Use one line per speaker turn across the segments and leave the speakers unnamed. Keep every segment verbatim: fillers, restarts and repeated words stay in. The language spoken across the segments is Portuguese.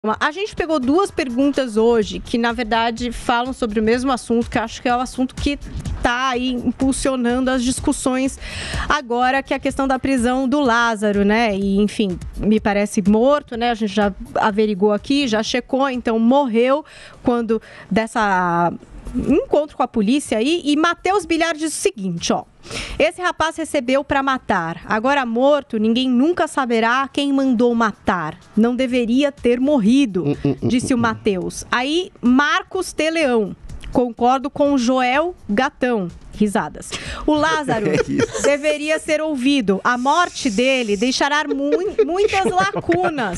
A gente pegou duas perguntas hoje que, na verdade, falam sobre o mesmo assunto, que eu acho que é o assunto que está aí impulsionando as discussões agora, que é a questão da prisão do Lázaro, né? E, enfim, me parece morto, né? A gente já averiguou aqui, já checou, então morreu quando dessa encontro com a polícia aí. E Matheus Bilhar diz o seguinte, ó. Esse rapaz recebeu para matar. Agora morto, ninguém nunca saberá quem mandou matar. Não deveria ter morrido, disse o Matheus. Aí, Marcos Teleão. Concordo com o Joel Gatão. Risadas. O Lázaro é deveria ser ouvido. A morte dele deixará mu muitas lacunas.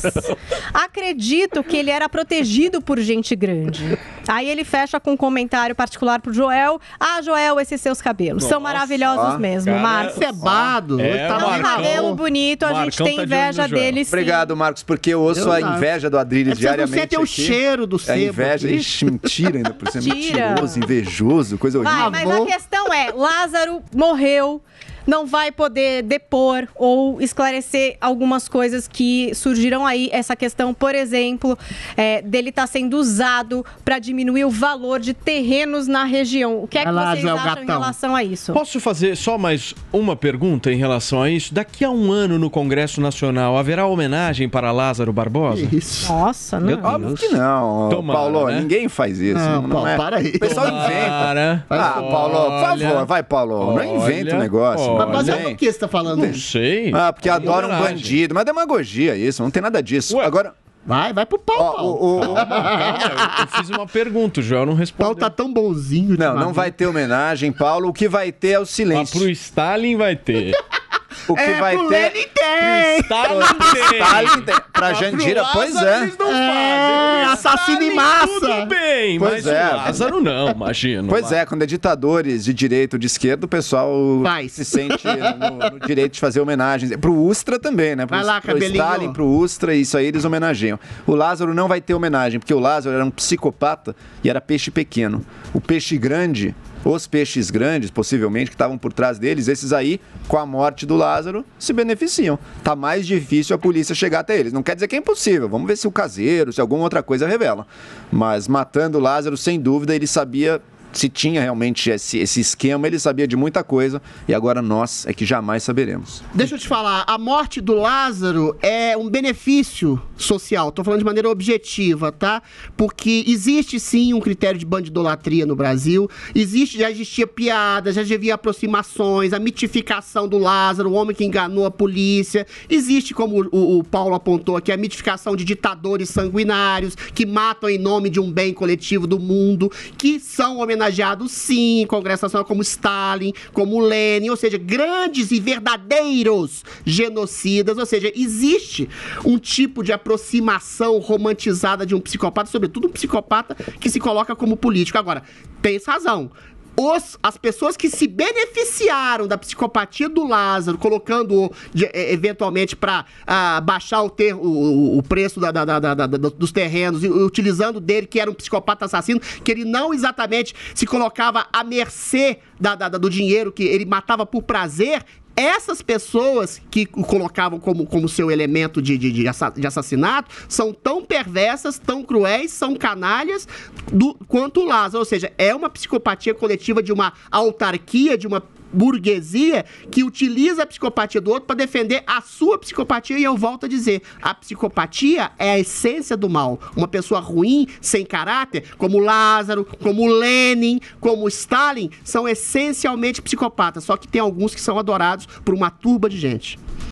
Acredito que ele era protegido por gente grande. Aí ele fecha com um comentário particular pro Joel. Ah, Joel, esses seus cabelos. Nossa, são maravilhosos ó, mesmo, cara, Marcos.
Cebado.
É, tá um cabelo bonito, a Marcão gente tem inveja tá de dele, sim.
Obrigado, Marcos, porque eu ouço eu a inveja do Adriles é diariamente. Você
tem o cheiro do sebo.
A inveja. Ixi, mentira ainda por cima. Mentiroso, invejoso, coisa horrível.
Vai, mas a questão é, Lázaro morreu, não vai poder depor ou esclarecer algumas coisas que surgiram aí. Essa questão, por exemplo, é, dele estar tá sendo usado para diminuir o valor de terrenos na região. O que é que
lá,
vocês
Joel
acham
Gatão.
em relação a isso?
Posso fazer só mais uma pergunta em relação a isso? Daqui a um ano no Congresso Nacional haverá homenagem para Lázaro Barbosa?
Isso.
Nossa, não.
Óbvio que não.
Tomara,
Paulo,
né?
Ninguém faz isso.
Não,
não
Paulo,
é.
para aí.
O pessoal inventa. Ah, Paulo, por favor, vai, Paulo. Não inventa o negócio.
Mas baseado no que você tá falando?
Não sei.
Ah, porque
Uma
adoram um
homenagem.
bandido. Mas demagogia isso, não tem nada disso.
Ué.
Agora...
Vai, vai pro pau,
ó,
Paulo.
o, o...
Calma, eu fiz uma pergunta, o Joel não
O
respondeu.
Paulo tá tão bonzinho.
Não, não vai ter homenagem, Paulo. O que vai ter é o
Mas
silêncio.
pro Stalin vai ter.
O que
É,
vai
pro
ter...
Lenin tem.
Stalin tem.
Stalin tem. Pra
Mas
Jandira,
pro
pois
Lázaro
é.
Eles não
É,
fazem.
assassino em
Stalin,
massa.
Tudo bem,
Pois
mas
é.
o Lázaro não, imagina.
Pois é, quando é ditadores de direita ou de esquerda, o pessoal
Faz.
se sente no, no direito de fazer homenagens. Pro Ustra também, né? Pro,
Vai lá,
pro
cabelinho.
Stalin, pro Ustra, isso aí eles homenageiam. O Lázaro não vai ter homenagem, porque o Lázaro era um psicopata e era peixe pequeno. O peixe grande... Os peixes grandes, possivelmente, que estavam por trás deles, esses aí, com a morte do Lázaro, se beneficiam. Tá mais difícil a polícia chegar até eles. Não quer dizer que é impossível. Vamos ver se o caseiro, se alguma outra coisa revela. Mas matando o Lázaro, sem dúvida, ele sabia... Se tinha realmente esse, esse esquema, ele sabia de muita coisa e agora nós é que jamais saberemos.
Deixa eu te falar, a morte do Lázaro é um benefício social, tô falando de maneira objetiva, tá? Porque existe sim um critério de bandidolatria no Brasil, existe, já existia piada, já havia aproximações, a mitificação do Lázaro, o homem que enganou a polícia, existe, como o, o Paulo apontou aqui, a mitificação de ditadores sanguinários que matam em nome de um bem coletivo do mundo, que são homenageados sim em Congresso Nacional, como Stalin, como Lenin, ou seja, grandes e verdadeiros genocidas, ou seja, existe um tipo de aproximação romantizada de um psicopata, sobretudo um psicopata que se coloca como político. Agora, tem razão. Os, as pessoas que se beneficiaram da psicopatia do Lázaro, colocando-o de, eventualmente para ah, baixar o, ter, o, o preço da, da, da, da, da, dos terrenos, e utilizando dele que era um psicopata assassino, que ele não exatamente se colocava à mercê da, da, do dinheiro, que ele matava por prazer. Essas pessoas que o colocavam como, como seu elemento de, de, de assassinato são tão perversas, tão cruéis, são canalhas do, quanto o Lázaro. Ou seja, é uma psicopatia coletiva de uma autarquia, de uma burguesia que utiliza a psicopatia do outro para defender a sua psicopatia. E eu volto a dizer, a psicopatia é a essência do mal. Uma pessoa ruim, sem caráter, como Lázaro, como Lenin, como Stalin, são essencialmente psicopatas. Só que tem alguns que são adorados por uma turba de gente.